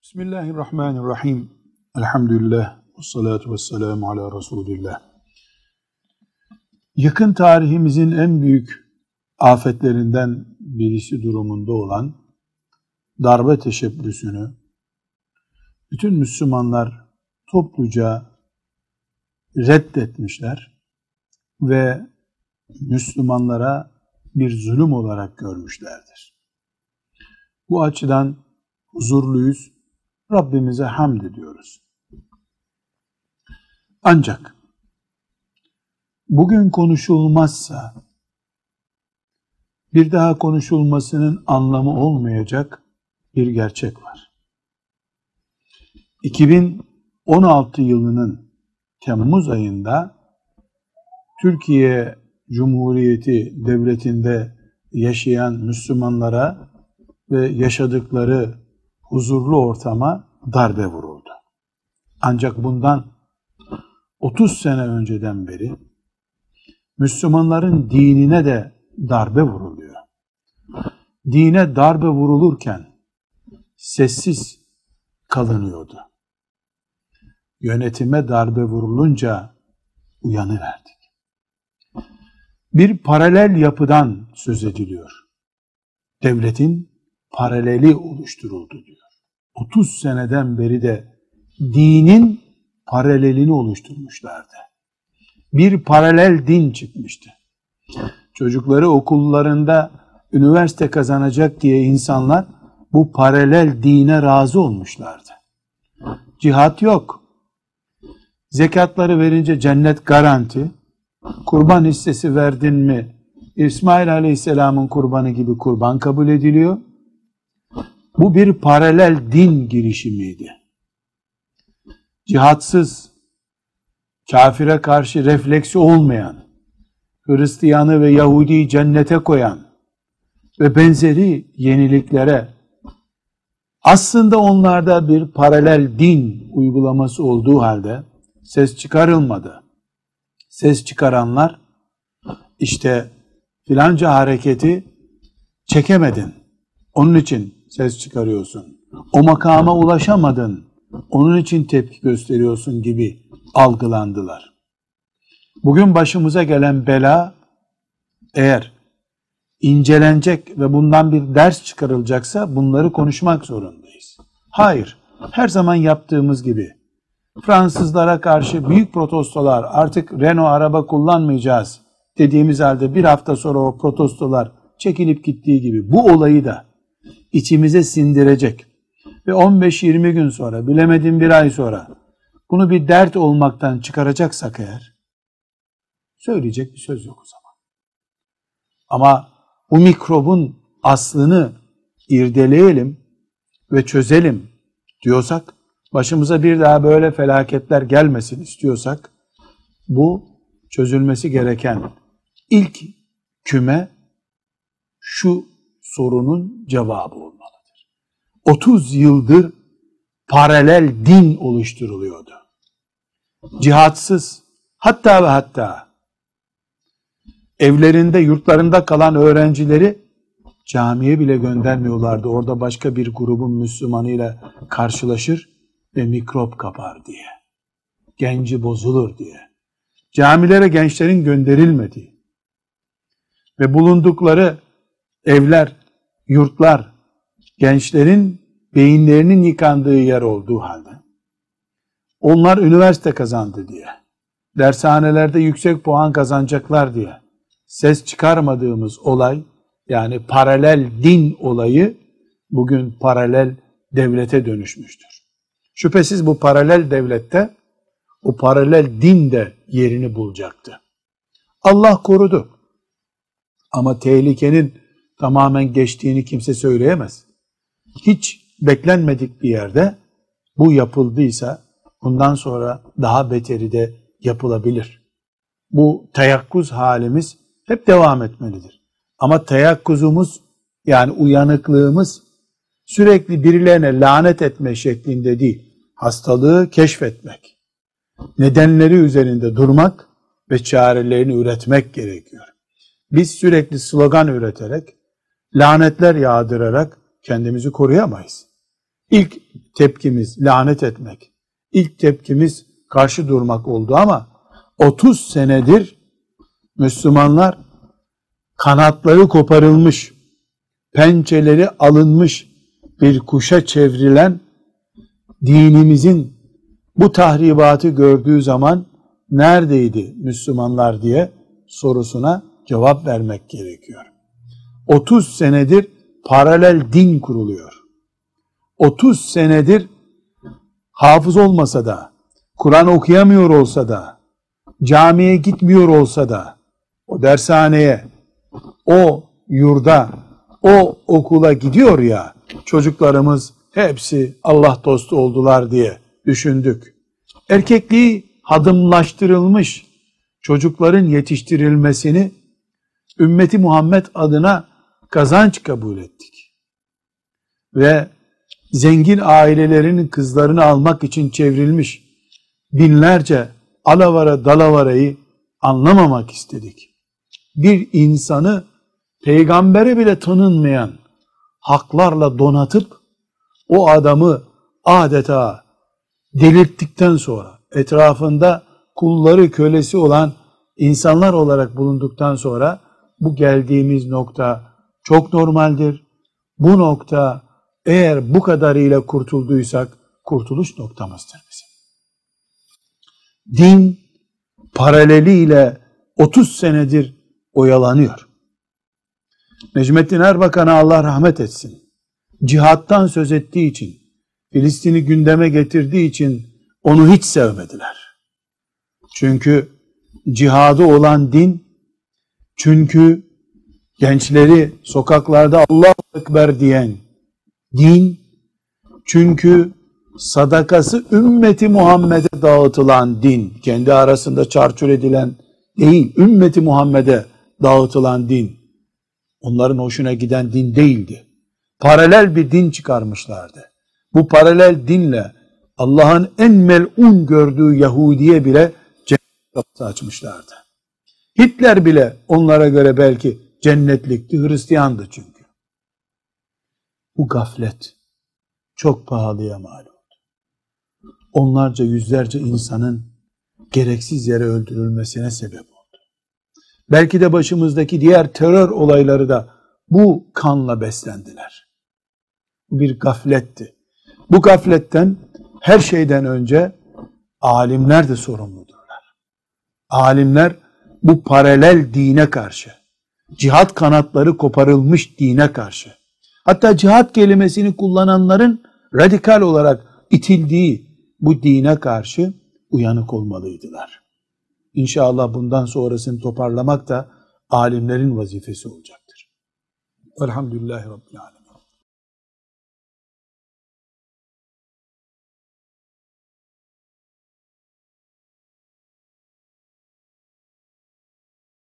Bismillahirrahmanirrahim. Elhamdülillah. Vessalatu vesselamu ala Resulillah. Yakın tarihimizin en büyük afetlerinden birisi durumunda olan darbe teşebbüsünü bütün Müslümanlar topluca reddetmişler ve Müslümanlara bir zulüm olarak görmüşlerdir. Bu açıdan huzurluyuz. Rabbimize hamd ediyoruz. Ancak bugün konuşulmazsa bir daha konuşulmasının anlamı olmayacak bir gerçek var. 2016 yılının Temmuz ayında Türkiye Cumhuriyeti Devleti'nde yaşayan Müslümanlara ve yaşadıkları huzurlu ortama darbe vuruldu. Ancak bundan 30 sene önceden beri Müslümanların dinine de darbe vuruluyor. Dine darbe vurulurken sessiz kalınıyordu. Yönetime darbe vurulunca uyanıverdik. Bir paralel yapıdan söz ediliyor. Devletin paraleli oluşturuldu diyor. 30 seneden beri de dinin paralelini oluşturmuşlardı. Bir paralel din çıkmıştı. Çocukları okullarında üniversite kazanacak diye insanlar bu paralel dine razı olmuşlardı. Cihat yok. Zekatları verince cennet garanti. Kurban hissesi verdin mi İsmail Aleyhisselam'ın kurbanı gibi kurban kabul ediliyor. Bu bir paralel din girişimiydi. Cihatsız, kafire karşı refleksi olmayan, Hristiyanı ve Yahudi'yi cennete koyan ve benzeri yeniliklere aslında onlarda bir paralel din uygulaması olduğu halde ses çıkarılmadı. Ses çıkaranlar işte filanca hareketi çekemedin. Onun için ses çıkarıyorsun. O makama ulaşamadın. Onun için tepki gösteriyorsun gibi algılandılar. Bugün başımıza gelen bela eğer incelenecek ve bundan bir ders çıkarılacaksa bunları konuşmak zorundayız. Hayır, her zaman yaptığımız gibi Fransızlara karşı büyük protestolar, artık Renault araba kullanmayacağız dediğimiz halde bir hafta sonra o protestolar çekilip gittiği gibi bu olayı da içimize sindirecek ve 15-20 gün sonra, bilemedim bir ay sonra bunu bir dert olmaktan çıkaracaksak eğer söyleyecek bir söz yok o zaman. Ama bu mikrobun aslını irdeleyelim ve çözelim diyorsak, başımıza bir daha böyle felaketler gelmesin istiyorsak, bu çözülmesi gereken ilk küme şu sorunun cevabı olmalıdır. 30 yıldır paralel din oluşturuluyordu. Cihatsız, hatta ve hatta evlerinde, yurtlarında kalan öğrencileri camiye bile göndermiyorlardı. Orada başka bir grubun Müslümanıyla karşılaşır ve mikrop kapar diye. Genci bozulur diye. Camilere gençlerin gönderilmediği ve bulundukları evler, yurtlar, gençlerin beyinlerinin yıkandığı yer olduğu halde, onlar üniversite kazandı diye, dershanelerde yüksek puan kazanacaklar diye ses çıkarmadığımız olay, yani paralel din olayı bugün paralel devlete dönüşmüştür. Şüphesiz bu paralel devlette o paralel din de yerini bulacaktı. Allah korudu. Ama tehlikenin tamamen geçtiğini kimse söyleyemez. Hiç beklenmedik bir yerde bu yapıldıysa bundan sonra daha beteri de yapılabilir. Bu teyakkuz halimiz hep devam etmelidir. Ama teyakkuzumuz, yani uyanıklığımız sürekli birilerine lanet etme şeklinde değil, hastalığı keşfetmek, nedenleri üzerinde durmak ve çarelerini üretmek gerekiyor. Biz sürekli slogan üreterek, lanetler yağdırarak kendimizi koruyamayız. İlk tepkimiz lanet etmek, ilk tepkimiz karşı durmak oldu ama 30 senedir Müslümanlar kanatları koparılmış, pençeleri alınmış bir kuşa çevrilen dinimizin bu tahribatı gördüğü zaman neredeydi Müslümanlar diye sorusuna cevap vermek gerekiyor. 30 senedir paralel din kuruluyor. 30 senedir hafız olmasa da, Kur'an okuyamıyor olsa da, camiye gitmiyor olsa da, o dershaneye, o yurda, o okula gidiyor ya, çocuklarımız hepsi Allah dostu oldular diye düşündük. Erkekliği hadımlaştırılmış çocukların yetiştirilmesini ümmeti Muhammed adına kazanç kabul ettik. Ve zengin ailelerin kızlarını almak için çevrilmiş binlerce alavara dalavarayı anlamamak istedik. Bir insanı peygambere bile tanınmayan haklarla donatıp o adamı adeta delirttikten sonra, etrafında kulları kölesi olan insanlar olarak bulunduktan sonra bu geldiğimiz nokta çok normaldir. Bu nokta eğer bu kadarıyla kurtulduysak kurtuluş noktamızdır bizim. Din paraleliyle 30 senedir oyalanıyor. Necmettin Erbakan'a Allah rahmet etsin. Cihattan söz ettiği için, Filistin'i gündeme getirdiği için onu hiç sevmediler. Çünkü cihadı olan din, çünkü gençleri sokaklarda Allahu Ekber diyen din, çünkü sadakası ümmeti Muhammed'e dağıtılan din, kendi arasında çarçur edilen değil, ümmeti Muhammed'e dağıtılan din, onların hoşuna giden din değildi. Paralel bir din çıkarmışlardı. Bu paralel dinle Allah'ın en mel'un gördüğü Yahudi'ye bile cennet kapısı açmışlardı. Hitler bile onlara göre belki cennetlikti, Hristiyandı çünkü. Bu gaflet çok pahalıya mal oldu. Onlarca, yüzlerce insanın gereksiz yere öldürülmesine sebep oldu. Belki de başımızdaki diğer terör olayları da bu kanla beslendiler. Bu bir gafletti. Bu gafletten her şeyden önce alimler de sorumludurlar. Alimler bu paralel dine karşı, cihat kanatları koparılmış dine karşı, hatta cihat kelimesini kullananların radikal olarak itildiği bu dine karşı uyanık olmalıydılar. İnşallah bundan sonrasını toparlamak da alimlerin vazifesi olacaktır. Elhamdülillahi Rabbil Alemin.